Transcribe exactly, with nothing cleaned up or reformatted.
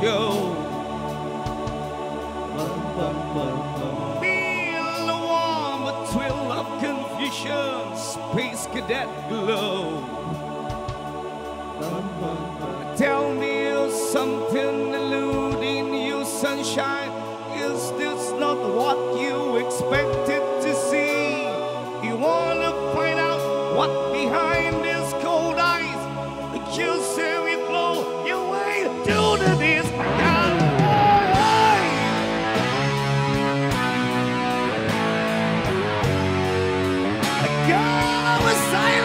show. Feel the warm thrill of confusion, space cadet glow. Tell me something eluding you, sunshine. Is this not what you expected to see? You wanna find out what behind these cold eyes? You say we blow your way to the this. God, I was silent.